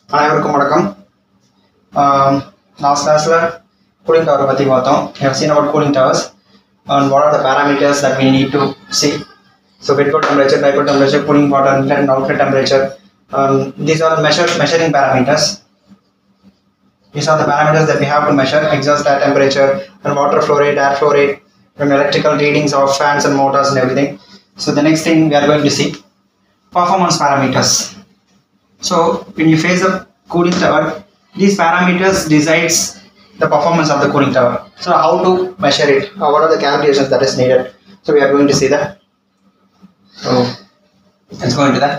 அனைவருக்கும் வணக்கம். Last classல cooling tower பத்தி பார்த்தோம். We have seen about cooling towers and what are the parameters that we need to see. So bed core temperature, dipole temperature, cooling water, inlet and outlet temperature. These are measuring parameters. These are the parameters that we have to measure: exhaust air temperature and water flow rate, air flow rate, and electrical readings of fans and motors and everything. So the next thing we are going to see, performance parameters. So when you face a cooling tower, these parameters decides the performance of the cooling tower. So how to measure it? What are the calculations that is needed? So we are going to see that. So let's go into that.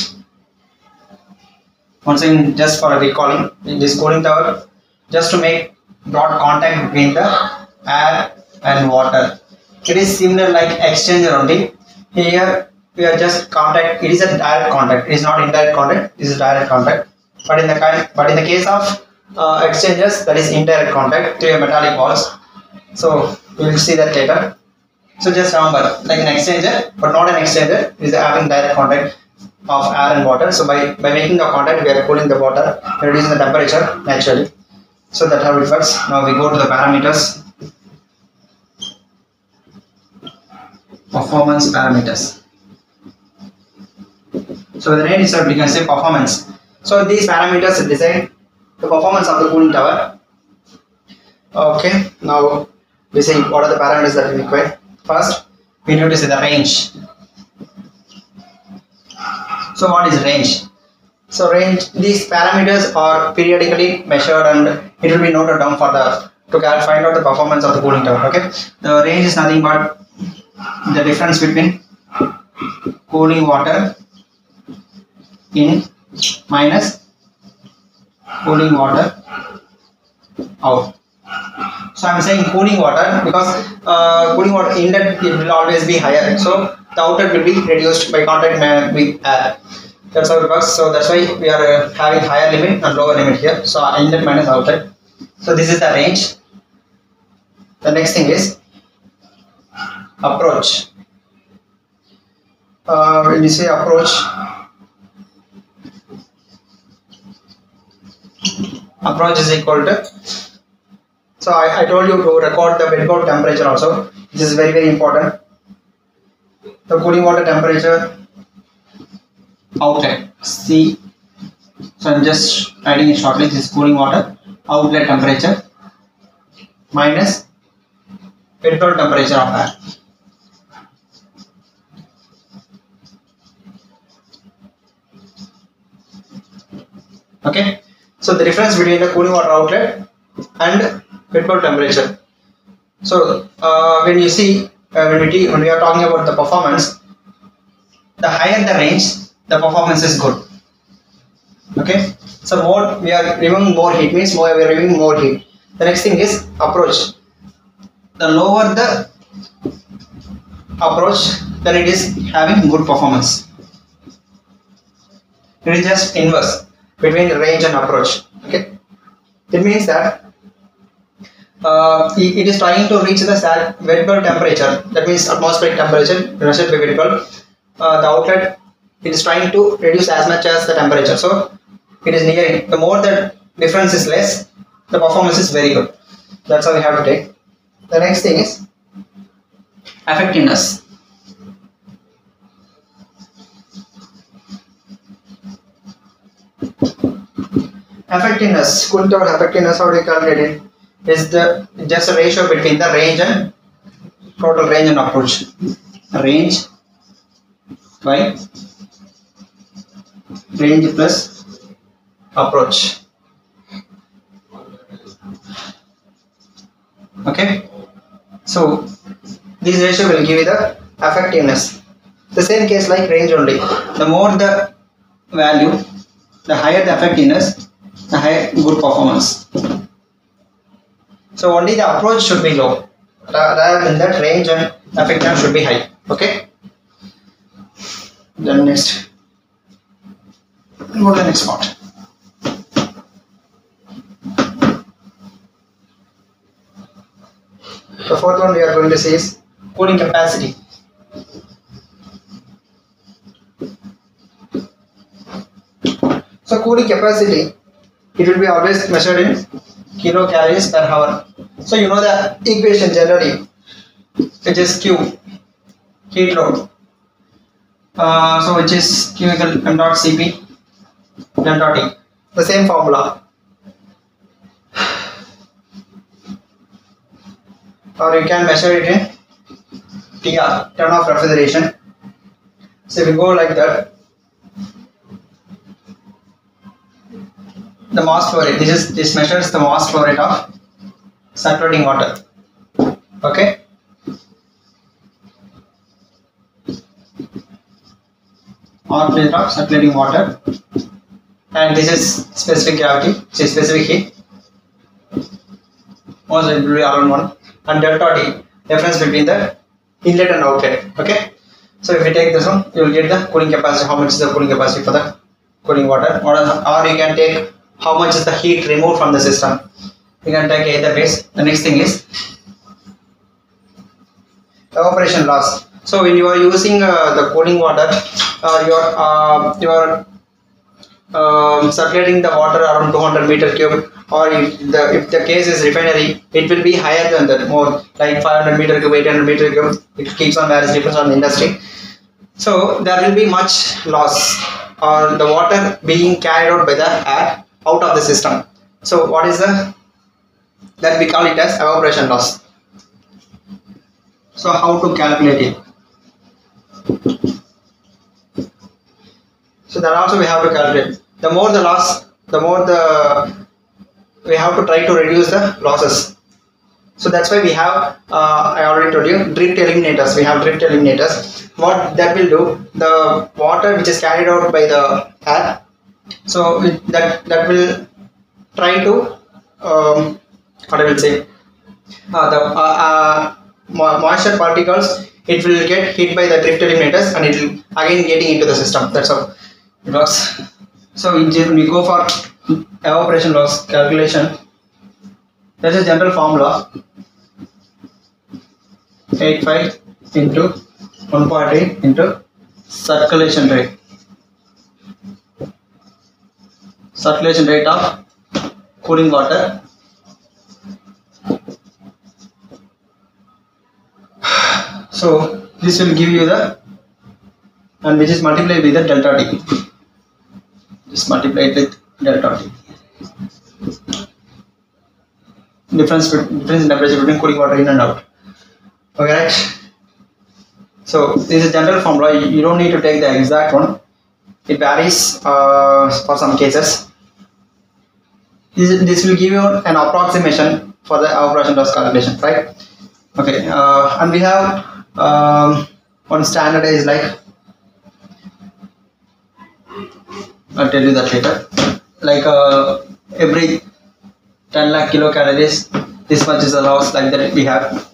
Once again, just for recalling, in this cooling tower, just to make broad contact between the air and water. It is similar like exchanger only. Here we are just contact. It is a direct contact. It is not indirect contact. This is direct contact. But in the case of exchangers, that is indirect contact through a metallic walls. So we will see that later. So just remember, like an exchanger, but not an exchanger, is having direct contact of air and water. So by making the contact, we are cooling the water, reducing the temperature naturally. So that's how it works. Now we go to the parameters. Performance parameters. So the name itself, we can say performance. So these parameters decide the performance of the cooling tower. Okay, now we see what are the parameters that we require. First, we need to see the range. So what is range? So range, these parameters are periodically measured and it will be noted down for to find out the performance of the cooling tower. Okay, the range is nothing but the difference between cooling water in minus cooling water out. So I am saying cooling water because cooling water inlet it will always be higher, so the outlet will be reduced by contact with air. That's how it works. So that's why we are having higher limit and lower limit here. So inlet minus outlet. So this is the range. The next thing is approach. When you say approach, approach is equal to, so I told you to record the bed core temperature also. This is very important. The cooling water temperature outlet C. So I'm just writing it shortly. This is cooling water outlet temperature minus bed core temperature of air. Okay. So the difference between the cooling water outlet and bed core temperature. So when you see when we are talking about the performance, the higher the range, the performance is good. Okay. So more we are removing more heat means we are removing more heat. The next thing is approach. The lower the approach, then it is having good performance. It is just inverse between range and approach. Okay, it means that it is trying to reach the bed core temperature, that means atmospheric temperature measured by bed core. The outlet, it is trying to reduce as much as the temperature, so it is nearing. The more the difference is less, the performance is very good. That's how we have to take. The next thing is effectiveness. Effectiveness, cooling tower effectiveness, how do you calculate it? Is just a ratio between the range and total range and approach. Range by range plus approach. Okay, so this ratio will give you the effectiveness. The same case like range only. The more the value, the higher the effectiveness, the higher good performance. So only the approach should be low, rather than that range and effectiveness should be high. Okay. Then next, go to the next part. The fourth one we are going to see is cooling capacity. So cooling capacity it will be always measured in kilocalories per hour. So you know the equation generally, which is Q, heat load. So which is Q equal m dot Cp delta T. The same formula. Or you can measure it in TR, turn off refrigeration. So if you go like that, the mass flow rate. This measures the mass flow rate of circulating water. Okay. Mass flow rate of circulating water, and this is specific gravity, so specific heat. Most it will be around 1, and delta T, difference between the inlet and outlet. Okay. So if you take this one, you will get the cooling capacity. How much is the cooling capacity for the cooling water? Or you can take how much is the heat removed from the system. You can take either ways. The next thing is evaporation loss. So when you are using the cooling water, you are circulating the water around 200 meter cube, or if the case is refinery, it will be higher than that, more like 500 meter cube, 800 meter cube. It keeps on varies, depends on the industry. So there will be much loss, or the water being carried out by the air out of the system. So what is that we call it as evaporation loss. So how to calculate it? So that also we have to calculate. The more the loss, the more we have to try to reduce the losses. So that's why we have, I already told you, drift eliminators. We have drift eliminators. What that will do, the water which is carried out by the air, so that will try to, what I will say, the moisture particles, it will get hit by the drift eliminators, and it will again getting into the system. That's how it works. So we go for evaporation loss calculation. There's a general formula: 85 into 1.8 into circulation rate. Circulation rate of cooling water. So this will give you the, and which is multiplied with the delta T. Just multiply it with delta T. Difference in temperature between cooling water in and out. Okay, right? So this is a general formula. You don't need to take the exact one. It varies for some cases. This will give you an approximation for the evaporation loss calculation, right? Okay, and we have one standard is like, I'll tell you that later. Like every 10 lakh kilocalories, this much is the loss, like that we have.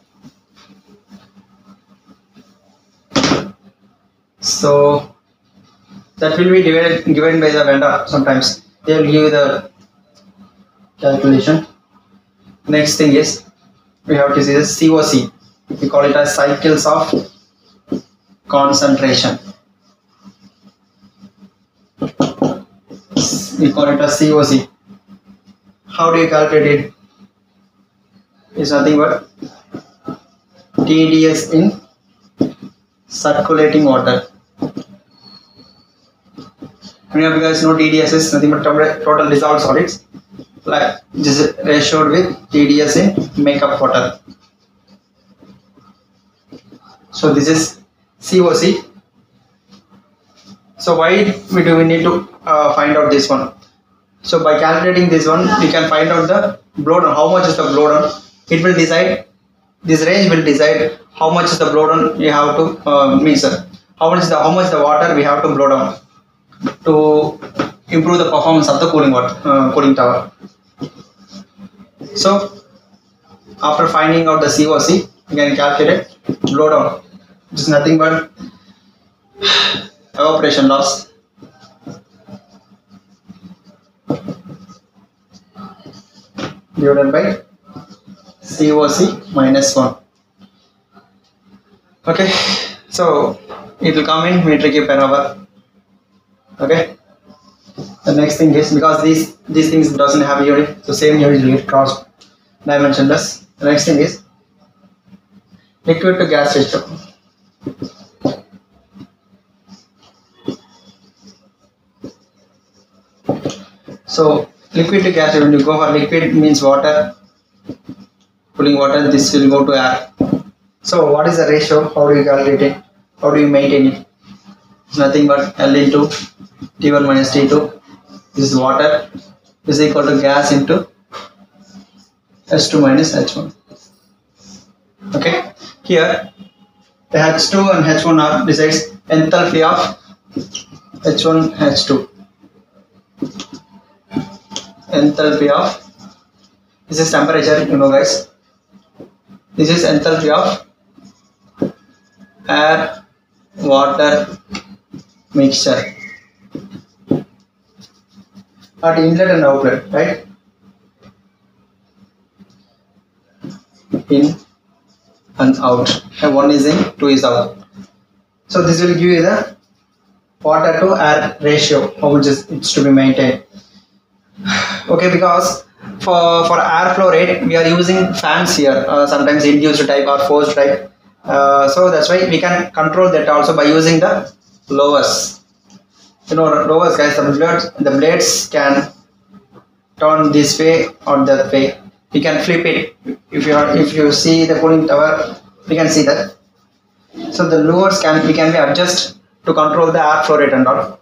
So that will be given by the vendor. Sometimes they will give you the calculation. Next thing is we have to see the COC. We call it as cycles of concentration. We call it as COC. How do you calculate it? It's nothing but TDS in circulating water. Many of you guys know TDS is nothing but total dissolved solids, like this is ratioed with TDS in makeup water. So this is COC. So why do we need to find out this one? So by calculating this one, we can find out the blow down. How much is the blow down? It will decide. This range will decide how much is the blow down you have to measure. How much the water we have to blow down to improve the performance of the cooling tower. So after finding out the COC, you can calculate blow down, which is nothing but evaporation loss divided by COC minus 1. Okay, so it will come in meter cube per hour. Okay. The next thing is, because these things doesn't have unit, so same unit will get cross dimensionless. The next thing is liquid to gas ratio. So liquid to gas, when you go for liquid means water, cooling water, this will go to air. So what is the ratio? How do you calculate it? How do you maintain it? It's nothing but L into T1 minus T2. This is water. This is equal to gas into H2 minus H1. Okay. Here the H2 and H1 are decides enthalpy of H1 H2. Enthalpy of, this is temperature, you know guys. This is enthalpy of air water mixture at inlet and outlet, right? In and out, and one is in, two is out. So this will give you the water to air ratio, how much is it's to be maintained. Okay, because for airflow rate we are using fans here, sometimes induced type or forced type, so that's why we can control that also by using the blowers. You know, blowers guys, the blades can turn this way or that way. We can flip it. If you see the cooling tower, we can see that. So the blowers we can be adjust to control the airflow rate and all.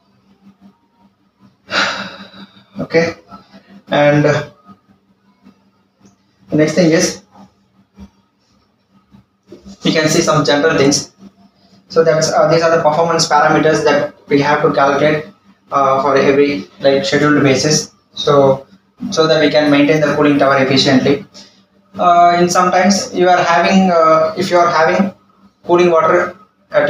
Okay, and the next thing is we can see some general things. So that's these are the performance parameters that we have to calculate for every like scheduled basis. So that we can maintain the cooling tower efficiently. In sometimes you are having if you are having cooling water at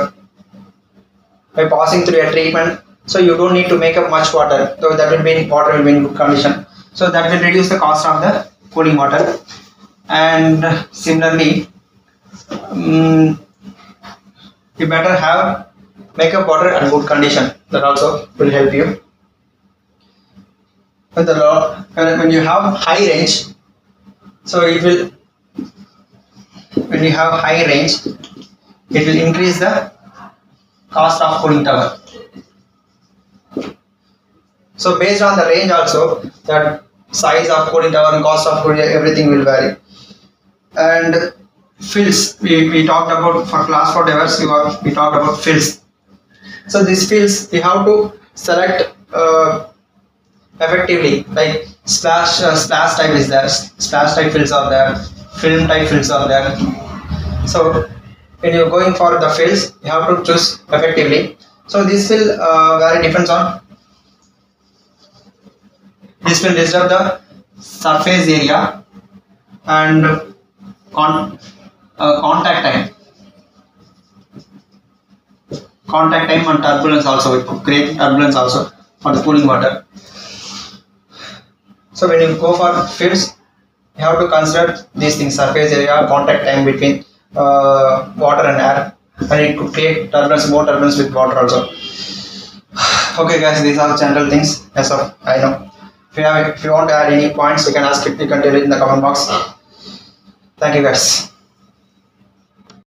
by passing through a treatment, so you don't need to make up much water, so that will be water will be in good condition, so that will reduce the cost of the cooling water. And similarly, you better have makeup water at good condition, that also will help you. When you have high range, so it will, when you have high range, it will increase the cost of cooling tower. So based on the range also, that size of cooling tower and cost of cooling, everything will vary. And fills, we talked about for class 4 towers, we talked about fills. So these fills we have to select effectively, like splash type is there, splash type fills are there, film type fills are there. So when you're going for the fills, you have to choose effectively. So this will vary, depends on, this will disturb the surface area and contact time and turbulence also, it will create turbulence also for the cooling water. So when you go for fills, you have to consider these things: surface area, contact time between water and air, and it could create turbulence, more turbulence with water also. Okay guys, these are general things as of I know. If you want to add any points, you can ask it, you can tell it in the comment box. Thank you guys.